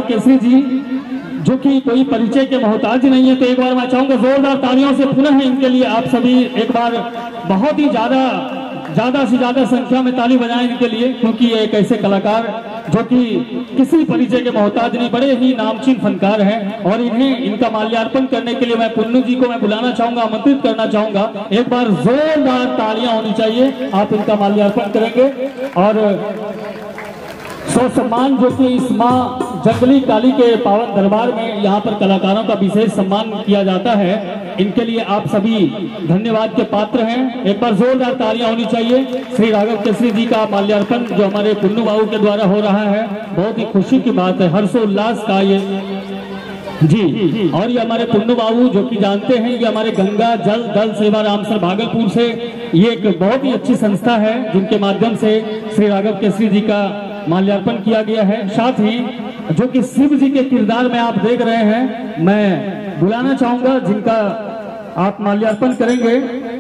केसरी जी जो कि कोई परिचय के मोहताज नहीं है, तो एक बार मैं चाहूंगा जोरदार तालियों से पुनः इनके लिए आप सभी एक बार बहुत ही ज्यादा से ज्यादा संख्या में ताली बजाएं इनके लिए, क्योंकि ये एक ऐसे कलाकार जो कि किसी परिचय के मोहताज नहीं, बड़े ही नामचीन फनकार हैं। और इन्हें इनका माल्यार्पण करने के लिए मैं पुन्नू जी को मैं बुलाना चाहूंगा, आमंत्रित करना चाहूंगा। एक बार जोरदार तालियां होनी चाहिए, आप इनका माल्यार्पण करेंगे। और सो सम्मान जो कि इस माँ जंगली काली के पावन दरबार में यहाँ पर कलाकारों का विशेष सम्मान किया जाता है, इनके लिए आप सभी धन्यवाद के पात्र हैं। एक बार जोरदार तालियां होनी चाहिए। श्री राघव केसरी जी का माल्यार्पण जो हमारे पुन्नू बाबू के द्वारा हो रहा है, बहुत ही खुशी की बात है, हर्षोल्लास का ये जी। और ये हमारे पुन्नू बाबू जो कि जानते हैं, ये हमारे गंगा जल दल सेवा रामसर भागलपुर से ये एक बहुत ही अच्छी संस्था है, जिनके माध्यम से श्री राघव केसरी जी का माल्यार्पण किया गया है। साथ ही जो कि शिव जी के किरदार में आप देख रहे हैं, मैं बुलाना चाहूंगा जिनका आप माल्यार्पण करेंगे।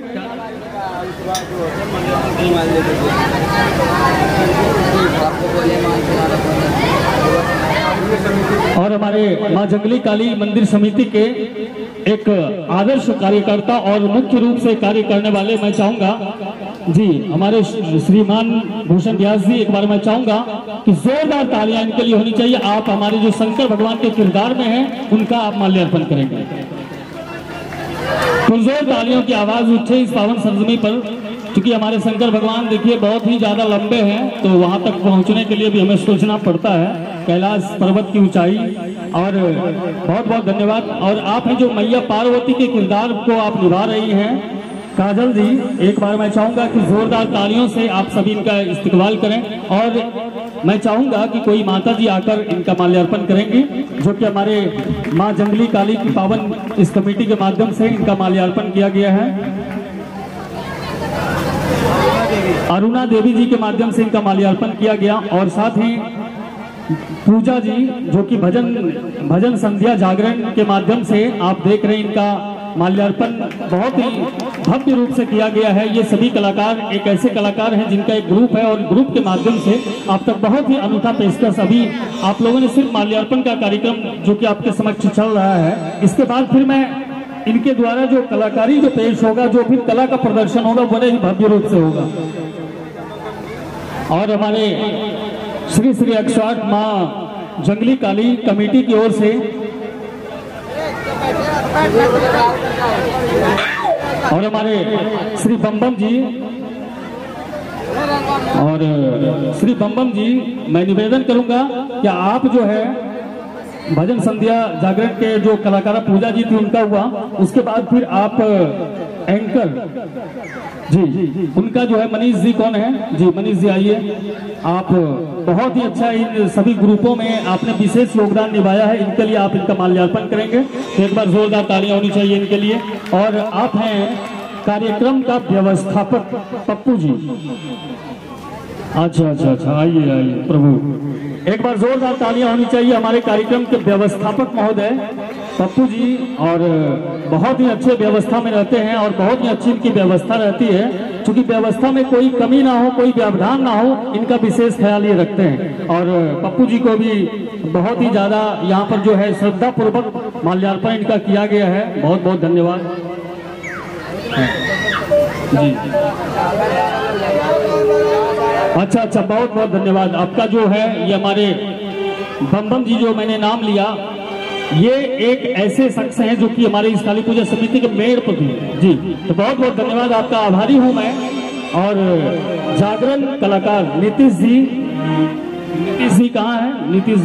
और हमारे माँ जंगली काली मंदिर समिति के एक आदर्श कार्यकर्ता और मुख्य रूप से कार्य करने वाले मैं चाहूंगा जी हमारे श्रीमान भूषण व्यास जी, एक बार मैं चाहूंगा कि जोरदार तालियां इनके लिए होनी चाहिए। आप हमारे जो शंकर भगवान के किरदार में हैं, उनका आप माल्यार्पण करेंगे। पुरजोर तालियों की आवाज उठे इस पावन सरजमी पर, क्योंकि हमारे शंकर भगवान देखिए बहुत ही ज्यादा लंबे हैं, तो वहां तक पहुंचने के लिए भी हमें सोचना पड़ता है, कैलाश पर्वत की ऊंचाई। और बहुत बहुत धन्यवाद। और आप हैं जो मैया पार्वती के किरदार को आप निभा रही हैं, काजल जी, एक बार मैं चाहूंगा कि जोरदार तालियों से आप सभी इनका इस्तेकबाल करें। और मैं चाहूंगा कि कोई माता जी आकर इनका माल्यार्पण करेंगी, जो कि हमारे माँ जंगली काली की पावन इस कमेटी के माध्यम से इनका माल्यार्पण किया गया है। अरुणा देवी जी के माध्यम से इनका माल्यार्पण किया गया। और साथ ही पूजा जी जो कि भजन संध्या जागरण के माध्यम से आप देख रहे हैं, इनका माल्यार्पण बहुत ही भव्य रूप से किया गया है। ये सभी कलाकार एक ऐसे कलाकार हैं जिनका एक ग्रुप है, और ग्रुप के माध्यम से आप तक बहुत ही अनूठा पेशकश अभी आप लोगों ने सिर्फ माल्यार्पण का कार्यक्रम जो कि आपके समक्ष चल रहा है, इसके बाद फिर मैं इनके द्वारा जो कलाकारी जो पेश होगा, जो फिर कला का प्रदर्शन होगा, बड़े ही भव्य रूप से होगा। और हमारे श्री श्री 108 माँ जंगली काली कमेटी की ओर से और हमारे श्री बम्बम जी मैं निवेदन करूंगा कि आप जो है भजन संध्या जागरण के जो कलाकार पूजा जी थी उनका हुआ, उसके बाद फिर आप एंकर जी उनका जो है मनीष जी कौन है जी, मनीष जी आइए। आप बहुत ही अच्छा इन सभी ग्रुपों में आपने विशेष योगदान निभाया है, इनके लिए आप इनका माल्यार्पण करेंगे, तो एक बार जोरदार तालियां होनी चाहिए इनके लिए। और आप हैं कार्यक्रम का व्यवस्थापक पप्पू जी। अच्छा आइए प्रभु, एक बार जोरदार तालियां होनी चाहिए हमारे कार्यक्रम के व्यवस्थापक महोदय पप्पू जी। और बहुत ही अच्छे व्यवस्था में रहते हैं और बहुत ही अच्छी इनकी व्यवस्था रहती है, क्योंकि व्यवस्था में कोई कमी ना हो, कोई व्यवधान ना हो, इनका विशेष ख्याल ये रखते हैं। और पप्पू जी को भी बहुत ही ज्यादा यहाँ पर जो है श्रद्धा पूर्वक माल्यार्पण इनका किया गया है, बहुत बहुत धन्यवाद जी। अच्छा बहुत बहुत धन्यवाद आपका जो है। ये हमारे बम जी जो मैंने नाम लिया, ये एक ऐसे शख्स हैं जो कि हमारे इस काली पूजा समिति के मेयर पर भी जी, तो बहुत बहुत धन्यवाद आपका, आभारी हूं मैं। और जागरण कलाकार नीतीश जी कहाँ हैं? नीतीश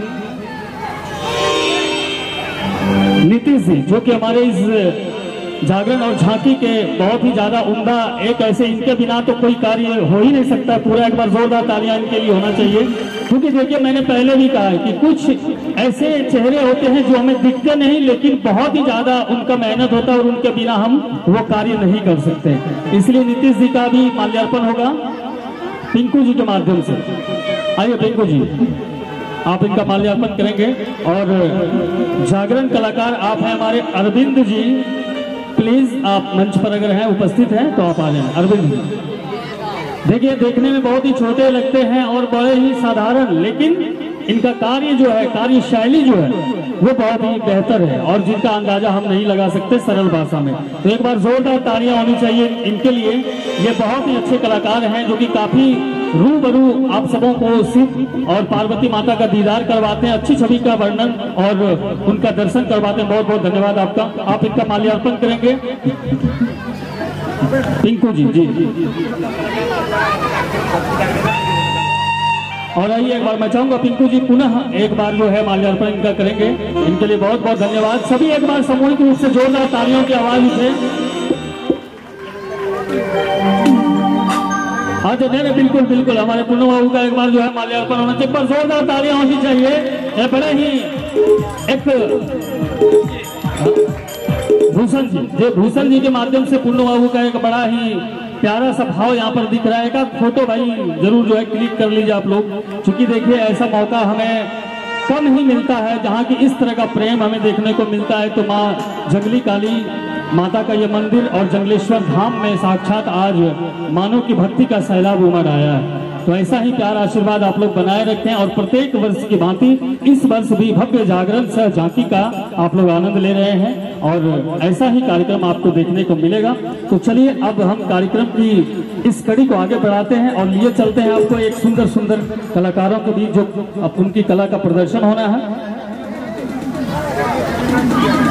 जी जो कि हमारे इस जागरण और झांकी के बहुत ही ज्यादा उम्दा एक ऐसे, इनके बिना तो कोई कार्य हो ही नहीं सकता पूरा। एक बार जोरदार तालियां इनके लिए होना चाहिए, क्योंकि देखिए मैंने पहले भी कहा है कि कुछ ऐसे चेहरे होते हैं जो हमें दिखते नहीं, लेकिन बहुत ही ज्यादा उनका मेहनत होता है और उनके बिना हम वो कार्य नहीं कर सकते। इसलिए नीतीश जी का भी माल्यार्पण होगा पिंकू जी के माध्यम से। आइए पिंकू जी, आप इनका माल्यार्पण करेंगे। और जागरण कलाकार आप हैं हमारे अरविंद जी, प्लीज आप मंच पर अगर हैं उपस्थित हैं तो आप आ जाएं। अरविंद देखिए देखने में बहुत ही छोटे लगते हैं और बड़े ही साधारण, लेकिन इनका कार्य जो है, कार्यशैली जो है वो बहुत ही बेहतर है और जिनका अंदाजा हम नहीं लगा सकते सरल भाषा में। तो एक बार जोरदार तालियां होनी चाहिए इनके लिए। ये बहुत ही अच्छे कलाकार हैं जो कि काफी रूबरू आप सबों को शिव और पार्वती माता का दीदार करवाते हैं, अच्छी छवि का वर्णन और उनका दर्शन करवाते हैं। बहुत बहुत धन्यवाद आपका। आप इनका माल्यार्पण करेंगे पिंकू जी। जी और आइए एक बार मैं चाहूंगा पिंकू जी पुनः एक बार जो है माल्यार्पण इनका करेंगे। इनके लिए बहुत बहुत धन्यवाद। सभी एक बार सामूहिक रूप से जोरदार तालियों की आवाज उठे। हाँ जी, नहीं बिल्कुल बिल्कुल, हमारे पुन्नू बाबू का एक बार जो है माल्यार्पण होना चाहिए। पर जोरदार तालियां होनी चाहिए। ये बड़े ही एक भूषण जी के माध्यम से पुन्नू बाबू का एक बड़ा ही प्यारा सा भाव यहाँ पर दिख रहा है। एक फोटो भाई जरूर जो है क्लिक कर लीजिए आप लोग, क्योंकि देखिए ऐसा मौका हमें कम ही मिलता है जहाँ की इस तरह का प्रेम हमें देखने को मिलता है। तो माँ जंगली काली माता का ये मंदिर और जंगलेश्वर धाम में साक्षात आज मानव की भक्ति का सैलाब उमड़ आया है। तो ऐसा ही प्यार आशीर्वाद आप लोग बनाए रखें और प्रत्येक वर्ष की भांति इस वर्ष भी भव्य जागरण सह झांकी का आप लोग आनंद ले रहे हैं और ऐसा ही कार्यक्रम आपको देखने को मिलेगा। तो चलिए अब हम कार्यक्रम की इस कड़ी को आगे बढ़ाते हैं और लिए चलते हैं आपको एक सुंदर सुंदर कलाकारों के बीच जो अब उनकी कला का प्रदर्शन होना है।